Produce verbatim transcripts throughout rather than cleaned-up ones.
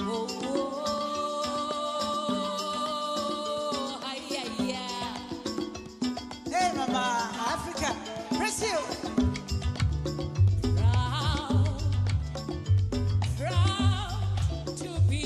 Oh, oh, ay, ay, ay. Hey, Mama, Africa, Brazil. Proud, proud to be.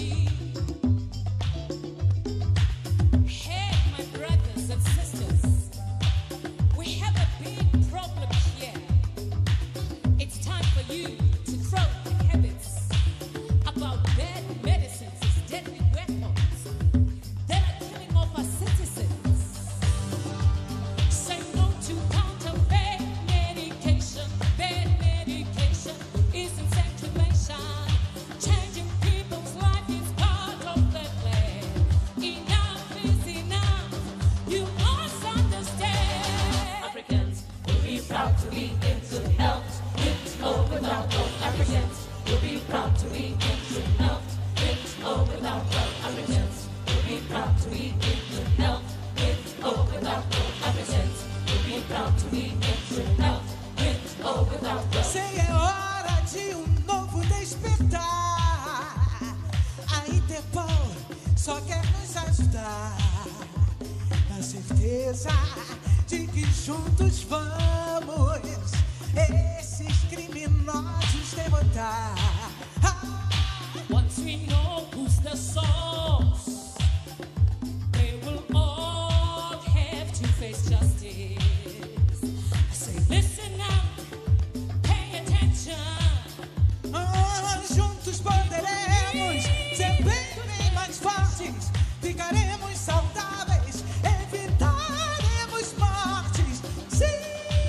Hey, my brothers and sisters, we have a big problem here. It's time for you to throw the habits about bad medicines as deadly weapons that are killing off our citizens. Say no to counterfeit medication. Bad medication isn't circulation. Changing people's life is part of the plan. Enough is enough. You must understand. Africans will be proud to be in good health. With or without wealth, Africans will be proud to be in good health. With or without wealth, Africans will be proud to be in good health. With or without wealth, Africans will be proud to be in good health. With or without wealth. Sei é hora de um novo despertar. A Interpol só quer nos ajudar. Na certeza de que juntos vamos esses criminosos derrotar. Ah, Once we know who's the source, they will all have to face justice. I say, listen up, pay attention. ah, juntos poderemos ser bem, bem mais fortes. Ficaremos saudáveis, evitaremos mortes. Sim!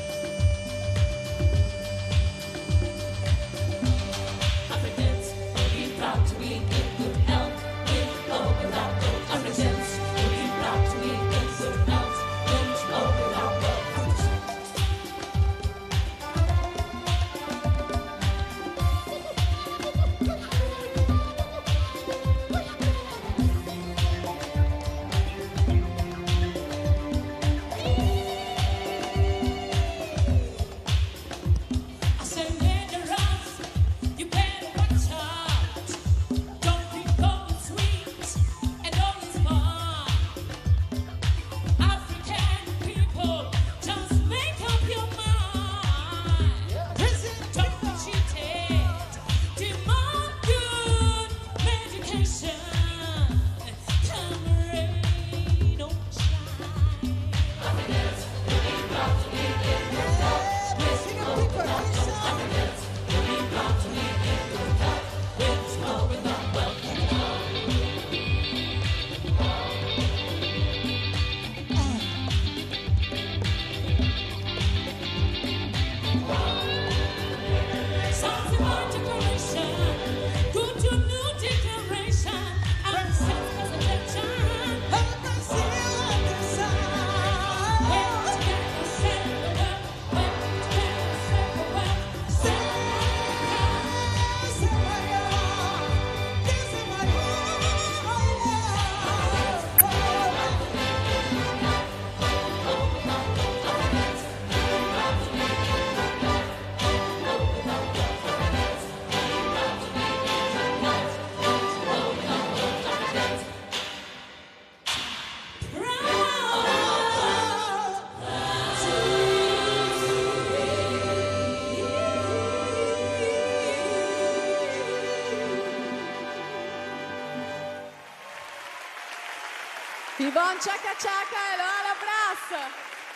Africans will be proud to be in good health. With or without wealth, Africans will be proud to be in good health. With or without wealth. I say, murderers, you better watch out. Don't be going sweet and all is fun. African people, just make up your mind. Don't be cheated. Demand good medication. Come rain or shine. Africans will be proud to be in good health. With or without wealth, Africans will be proud to be in good health. With or without wealth. Songs of our declaration, good to new declaration, and sense presentation. Brasil, atenção! When together set the world, when together set the world, set Esse é maior, esse é Yvonne Chaka Chaka et Laura Brass.